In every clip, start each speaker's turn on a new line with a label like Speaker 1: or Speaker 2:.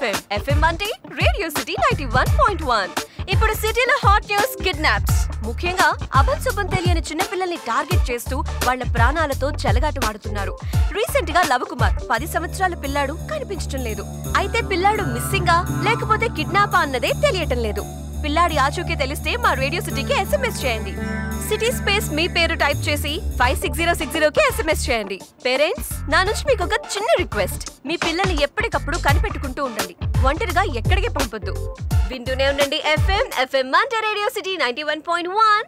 Speaker 1: FM. FM అంటే radio city 91.1. ఇప్పుడు సిటీలో హాట్ న్యూస్ కిడ్నాప్స్. ముఖ్యంగా అభంశుభం తెలియని చిన్నపిల్లల్ని టార్గెట్ చేస్తూ వాళ్ళ ప్రాణాలతో చెలగాటమాడుతున్నారు. రీసెంట్ గా లవకుమార్ 10 సంవత్సరాల పిల్లాడు కనిపించడం లేదు. అయితే పిల్లాడు మిస్సింగా లేకపోతే కిడ్నాపా అన్నదే తెలియటం లేదు. పిల్లాడి ఆచూకీ తెలిస్తే మా రేడియో సిటీకి SMS చేయండి. సిటీ స్పేస్ మీ పేరు టైప్ చేసి 56060కి SMS చేయండి. పేరెంట్స్, నా నుంచి మీకు ఒక చిన్న రిక్వెస్ట్. మీ పిల్లల్ని ఎప్పటికప్పుడు కనిపెట్టుకుంటూ ఉండండి. ఒంటరిగా ఎక్కడికి పంపొద్దు. వింటూనే ఉండండి FM అంటే radio city 91.1.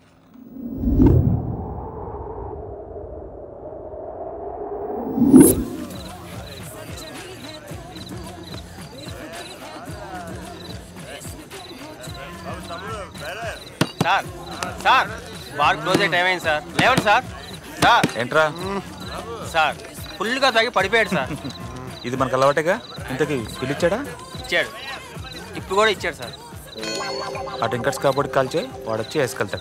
Speaker 2: Sir sir bar close అయ్యే టైం అయింది సార్. లేవండి సార్. సార్
Speaker 3: ఏంట్రా
Speaker 2: సార్ ఫుల్గా తాగి పడిపోయాడు సార్.
Speaker 3: ఇది మనకు అలవాటేగా. ఇంతకీ పిలిచాడా?
Speaker 2: ఇచ్చాడు, టిప్పు కూడా ఇచ్చాడు సార్.
Speaker 3: ఆ టింకర్స్ కాబట్టి కాల్చే వాడు వచ్చి వేసుకెళ్తాడు.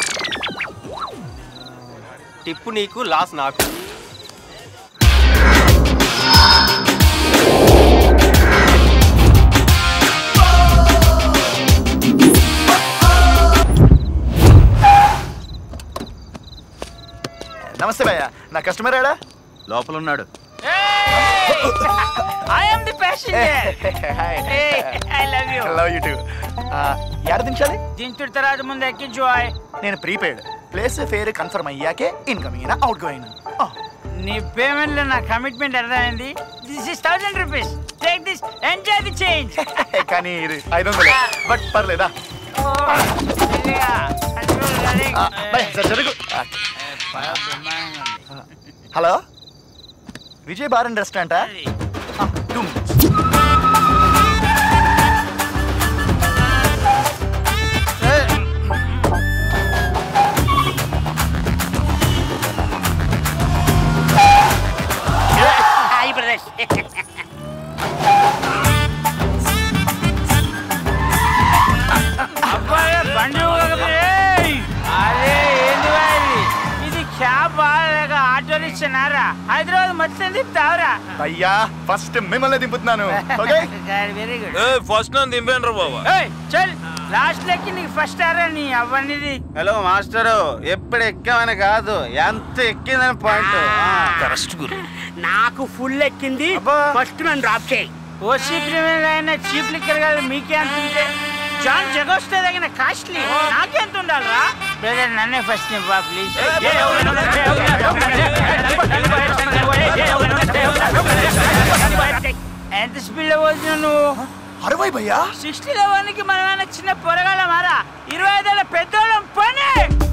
Speaker 2: టిప్పు నీకు, లాస్ నాకు.
Speaker 4: నమస్తే భయ్య, నా కస్టమర్ ఏడా?
Speaker 5: లోపల ఉన్నాడు.
Speaker 4: దించాలి
Speaker 6: దించుడు తర్వాత ముందు ఎక్కించు.
Speaker 4: నేను ప్రీపెయిడ్. ప్లేస్ ఫేర్ కన్ఫర్మ్ అయ్యాకే ఇన్కమ్ అయినా అవుట్ గోయింగ్.
Speaker 6: నీ పేమెంట్ లో నా కమిట్మెంట్ అర్థమైంది. This is 1000 rupees. Take this, enjoy the change.
Speaker 4: కానీ ఇది 500, బట్ పర్లేదా? హలో, విజయ్ బార్ అండ్ రెస్టారెంటా? 2 minutes.
Speaker 6: హైదరాబాద్ మొత్తం తిప్పుతావురా?
Speaker 4: అయ్యా, ఫస్ట్ మిమ్మల్ని దింపుతున్నాను.
Speaker 6: Very good.
Speaker 3: ఫస్ట్ నన్ను దింపేండ్రా బాబా.
Speaker 6: చల్, లాస్ట్ లెక్కి నీకు ఫస్ట్ ఆరా నీ అవ్వనిది.
Speaker 5: హలో మాస్టరు, ఎప్పుడు ఎక్కామని కాదు, ఎంత ఎక్కిందని పాయింట్.
Speaker 3: కరెక్ట్ గురు.
Speaker 7: నాకు ఫుల్ ఎక్కింది. ఫస్ట్ నన్ను డ్రాప్ చేయి.
Speaker 6: ఓసీ ప్రీమియం అయినా చీప్ లిక్కర్ కాదు. మీకే అంత ఉంటే జాన్ జగోస్తే తగిన కాస్ట్లీ నాకెంత ఉండాలరా? బ్రదర్, నన్నే ఫస్ట్ నివ్వా ప్లీజ్. ఎంత స్పీడ్ లో పోతున్నా నువ్వు?
Speaker 4: 60 భయ్యా.
Speaker 6: 60లో వానికి మనమైనా చిన్న పొరగాల మారా. 25 ఏళ్ళ పెద్దోళ్ళం పని.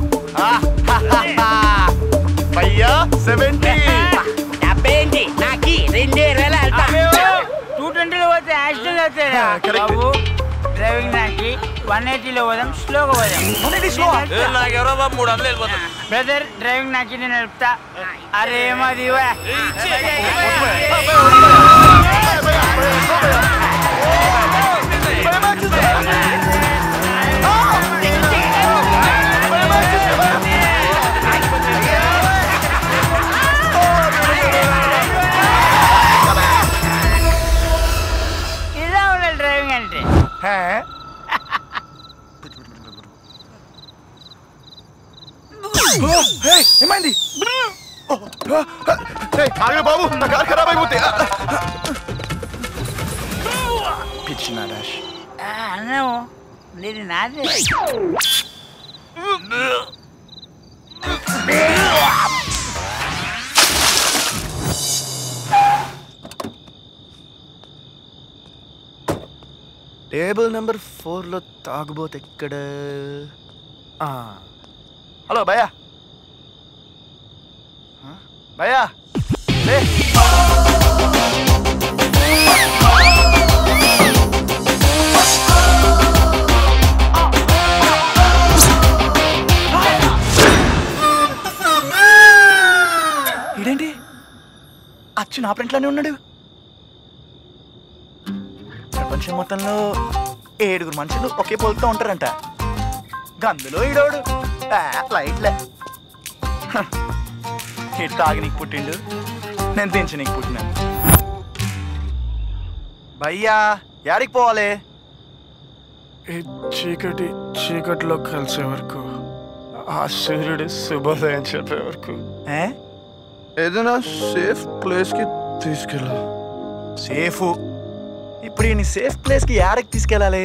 Speaker 4: భయ్యా 70.
Speaker 7: 70 నాకి
Speaker 6: 220లో పోతే యాక్సిడెంట్ అవుతాయి బాబు. డ్రైవింగ్ నాకి 180లో పోదాం, స్లోగా పోదాం.
Speaker 3: నాకెవరో బాబు 300 వెళ్ళిపోతాం.
Speaker 6: బ్రదర్, డ్రైవింగ్ నాకి నేను నడుపుతా. అరే మాది ఇలా ఉండాలి డ్రైవింగ్ అంటే.
Speaker 4: ఏమైంది బాబు? నా కార్ ఖరాబ్ అయిపోతే పిచ్చిన డాష్.
Speaker 6: అన్నావు నేను నాదే.
Speaker 4: టేబుల్ నెంబర్ 4లో తాగుబోతు ఎక్కడ? హలో భయ్యా, భయ్యా లే. ఇదేంటి అచ్చు నా ప్రింట్లోనే ఉన్నాడు. ప్రపంచం మొత్తంలో 7 మనుషులు ఒకే పోలుతూ ఉంటారంట. గందులో ఈడోడు లైట్లే. ఇటు తాగి నీకు పుట్టిండు, నేను దించి నీకు పుట్టినాను. భయ్యా యాడికి పోవాలి?
Speaker 8: ఈ చీకటిలో కలిసే వరకు, ఆ సూర్యుడు శుభోదయం చెప్పే వరకు ఏదైనా సేఫ్ ప్లేస్కి తీసుకెళ్ళా.
Speaker 4: సేఫ్? ఇప్పుడు ఈ సేఫ్ ప్లేస్కి యాడికి తీసుకెళ్ళాలి?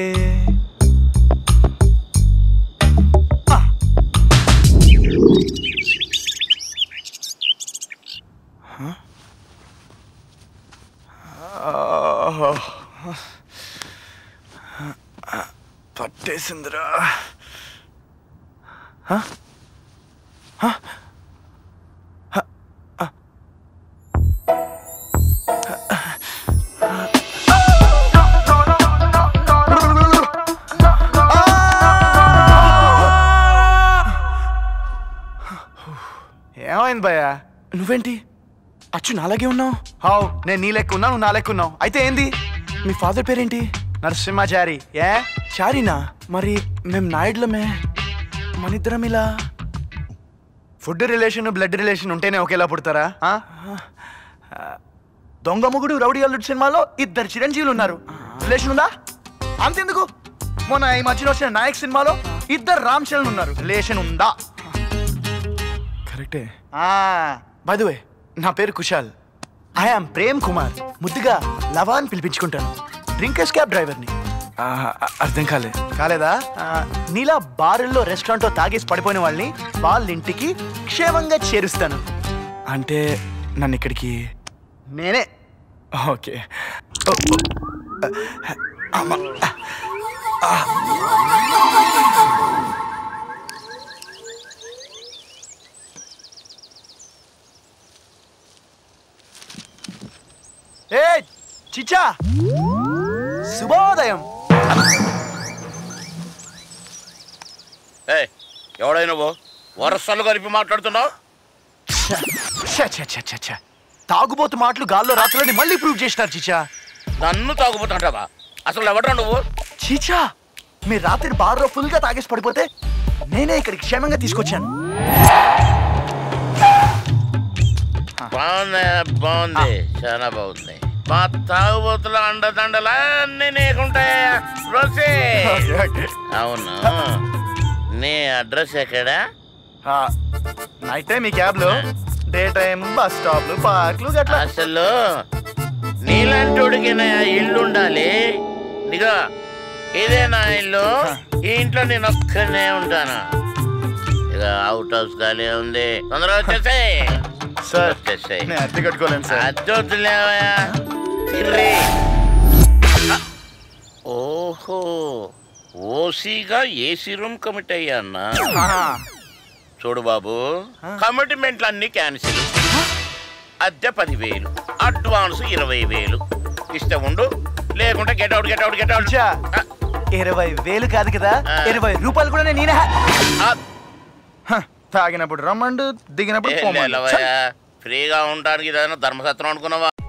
Speaker 8: పట్టేసిందిరా.
Speaker 4: ఏమైంది భయ్యా?
Speaker 8: నువ్వేంటి అచ్చు నాలాగే ఉన్నావు?
Speaker 4: హావ్, నేను నీ లెక్క ఉన్నా, నువ్వు నా లెక్క ఉన్నావు. అయితే ఏంది?
Speaker 8: మీ ఫాదర్ పేరేంటి?
Speaker 4: నరసింహాచారి. ఏ
Speaker 8: చారీనా? మరి మేము నాయుడులమే, మన ఇద్దరం ఇలా.
Speaker 4: ఫుడ్ రిలేషన్, బ్లడ్ రిలేషన్ ఉంటేనే ఒకేలా పుడతారా? దొంగ మొగుడు రౌడీ అల్లుడు సినిమాలో 2 చిరంజీవులు ఉన్నారు. రిలేషన్ ఉందా? అంతెందుకు, మొన్న ఈ మధ్యలో వచ్చిన నాయక్ సినిమాలో 2 రామ్ చరణ్ ఉన్నారు. రిలేషన్ ఉందా?
Speaker 8: కరెక్టే.
Speaker 4: బై ది వే, నా పేరు కుశాల్. ఐఆమ్ ప్రేమ్ కుమార్. ముద్దుగా లవాన్ పిలిపించుకుంటాను. డ్రింకర్స్ క్యాబ్ డ్రైవర్ని.
Speaker 8: అర్థం
Speaker 4: కాలేదా? నీలా బారుల్లో రెస్టారెంట్లో తాగేసి పడిపోయిన వాళ్ళని వాళ్ళ ఇంటికి క్షేమంగా చేరుస్తాను.
Speaker 8: అంటే నన్ను ఇక్కడికి?
Speaker 4: నేనే.
Speaker 8: ఓకే.
Speaker 4: ఏ చిచ్చా, శుభోదయం.
Speaker 9: ఎవడైనా వరసలు కలిపి మాట్లాడుతున్నావు?
Speaker 4: తాగుబోతు మాటలు గాల్లో రాత్రులని మళ్ళీ ప్రూవ్ చేసినారు చిచ్చా.
Speaker 9: నన్ను తాగుపోతుంటావా? అసలు ఎవడరా నువ్వు?
Speaker 4: చీచా, మీరు రాత్రి బార్లో ఫుల్ గా తాగేసి పడిపోతే నేనే ఇక్కడికి క్షేమంగా తీసుకొచ్చాను.
Speaker 9: బాగుంది, చాలా బాగుంది. మా తాగుబోతుల అండదండలన్నీ నీకుంటాయా? అవును, నీ అడ్రస్ ఎక్కడా?
Speaker 4: నైట్ టైం ఈ క్యాబ్ లో, డే టైం బస్ స్టాప్లు, పార్క్లు గట్లా.
Speaker 9: అసలు నీలాంటి ఇల్లు ఉండాలి. ఇదిగో ఇదే నా ఇల్లు. ఈ ఇంట్లో నేను ఒక్కనే ఉంటాను. ఇక అవుట్ హౌస్ ఖాళీ ఉంది, తొందరగా వచ్చేసాయి.
Speaker 4: సార్, అద్దె కట్టుకోలేను సార్.
Speaker 9: అద్దొద్దులేవయా. ఓహో, ఓసీగా ఏసీ రూమ్ కమిట్ అయ్యా అన్నా. చూడు బాబు, కమిట్మెంట్లు అన్ని క్యాన్సిల్. అద్దె 10,000, అడ్వాన్స్ 20,000. ఇష్టం ఉండు, లేకుంటే గెట్ అవుట్.
Speaker 4: 20,000 కాదు కదా, 20 రూపాయలు కూడా నేనే. తాగినప్పుడు రమ్మండు, దిగినప్పుడు
Speaker 9: ఫ్రీగా ఉండడానికి ఏదైనా ధర్మసత్రం అనుకున్నావా?